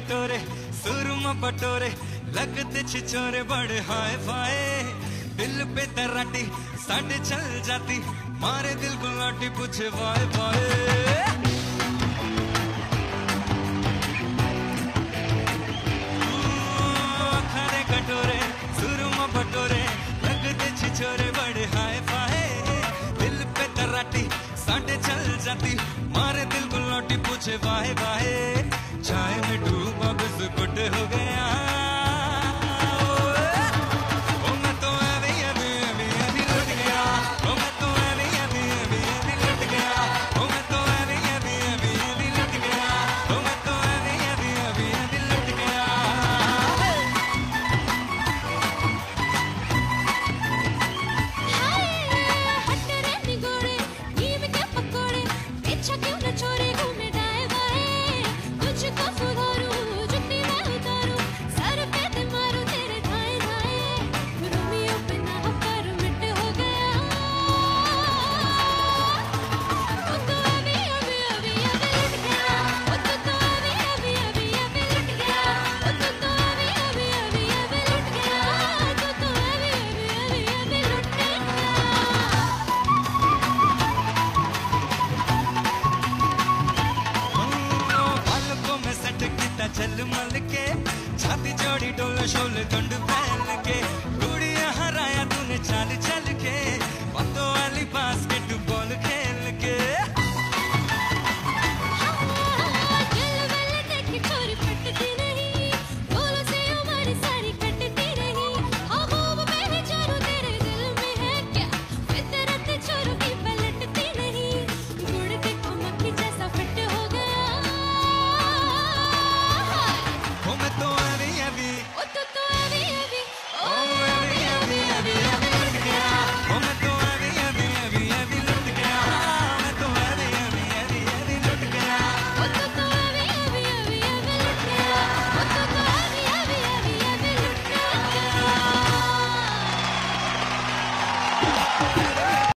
कटोरे सुरमा बटोरे लगते छिछोरे बड़े हाय फाय दिल पे तराटी साढ़े चल जाती मारे दिल को लाठी पूछे वाय वाय खारे कटोरे सुरमा बटोरे लगते छिछोरे बड़े हाय फाय दिल पे तराटी साढ़े चल जाती मारे दिल को लाठी पूछे वाहे वाहे चाय में डूबा बिस्कुट हो गया ओ मैं तो अभी अभी अभी अभी लुट गया ओ मैं तो अभी अभी अभी अभी लुट गया ओ मैं तो अभी अभी अभी अभी लुट गया ओ मैं तो अभी अभी अभी अभी लुट गया छोरे घूमे दाएं बाएं तुझको सुधारूं जुत्ती मैं उतारूं सर पे ते मारूं तेरे दाएं दाएं रोमियो पे ना होकर मिट हो गया तू तो अभी अभी अभी अभी लुट गया तू तो अभी अभी अभी अभी लुट गया तू तो अभी अभी अभी अभी लुट गया तू तो अभी अभी अभी अभी लुट गया चल मल के छाती जोड़ी डोल शोल गंड फैल के गुड़िया हराया तूने चाल चल